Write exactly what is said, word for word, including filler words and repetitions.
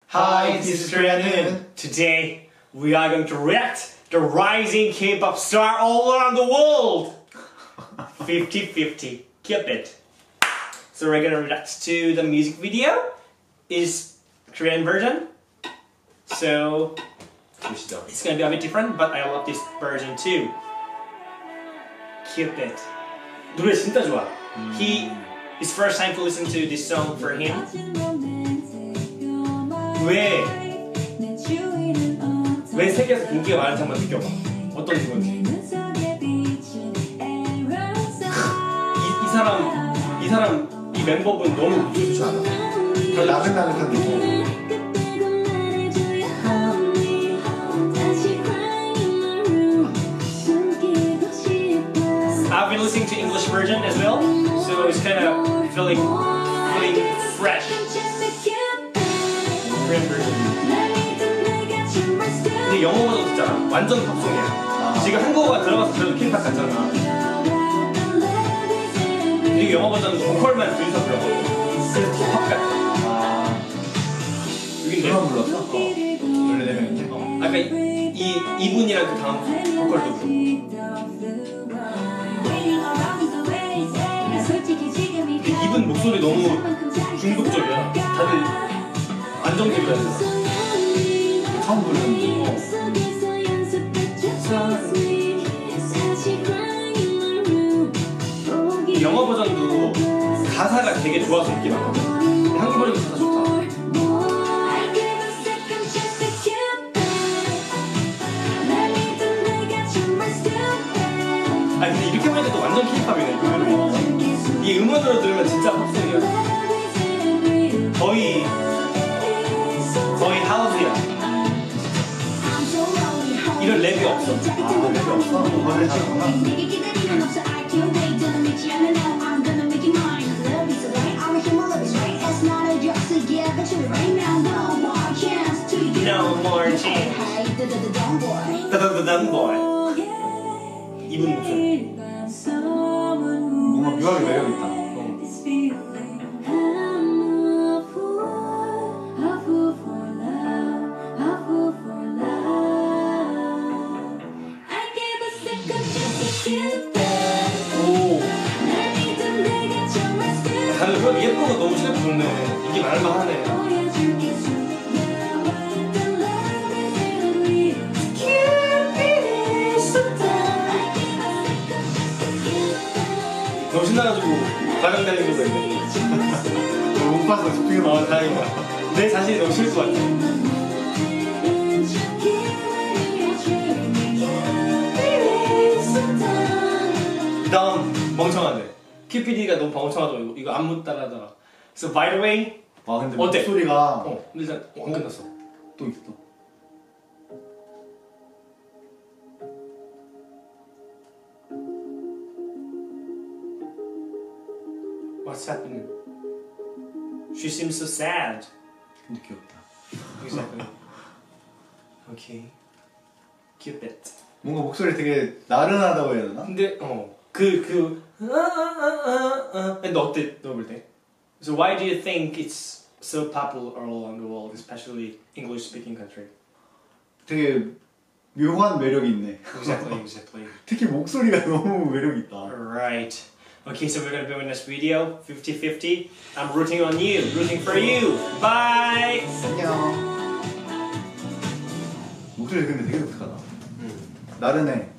Hi, this is Korean. Today we are going to react the rising K-pop star all around the world. fifty fifty. Cupid. So we're gonna react to the music video. Is Korean version. So it's gonna be a bit different, but I love this version too. Cupid. 노래 진짜 좋아. He it's first time to listen to this song for him. 왜? 왜 세계에서 인기가 많은지 한번 느껴봐. 어떤 기분인지. 이, 이 사람, 이 사람, 이 멤버분 너무 목소리 좋지 않아? 다 나긋나긋한 느낌. I've been listening to English version as well, so it's kind of feeling, feeling fresh. Korean version. 근데 영어 버전 듣잖아. 완전 팝송이야. 아. 지금 한국어가 들어가서 들어도 K-팝 같잖아. 그리고 영어 버전은 보컬만 둘이서 불러거든. 그래서 더 팝 같아. 아. 여긴 네명 불렀어? 어. 원래 네 명인데? 어. 아까 이, 이, 이분이랑 그 다음 보컬도 부르고. 이분 목소리 너무 중독적이야. 다들 안정적이라 해서. 처음 부르는데. 영어 버전도 가사가 되게 좋아서 인기 많거든. 한국 버전도 가사 좋다. 아니 근데 이렇게 보니까 또 완전 K-팝이네. 이게 음원으로 들으면 진짜 팝송이야. 거의 거의 하우스야. 이런 랩이 없어. 아, 랩이 없어? 그거를 잘하구나. No more chance. The dumb boy. 이분 목소리. 뭔가 묘하게 매력있다. 어. 오. 다들 그런 예쁜 거 너무 잘 부르네. 인기 많을만 하네. 너무 신나가지고 가장 달린 거다 이거. 못 봤어, 집중해서. 어, 다행이다. 내 자신이 너무 싫을 것 같아. 다음 멍청한데. 큐피디가 너무 멍청하죠. 이거, 이거 안무 따라하잖아. So by the way, 와 근데 어때? 목소리가 어, 일단 어, 안 끝났어. 또 있어. What's happening? She seems so sad. 근데 귀엽다. Exactly. Okay. Cupid. 뭔가 목소리 되게 나른하다고 해야 되나? 근데 어그그 근데 어때 너 볼 때? So why do you think it's so popular all around the world, especially English-speaking country? 되게 묘한 매력이 있네. Exactly, exactly. 특히 목소리가 너무 매력이 있다. Alright. Okay, so we're gonna be in this video fifty fifty. I'm rooting on you, rooting for you. Bye. 안녕. 목소리 근데 되게 독특하다. 음. 나른해.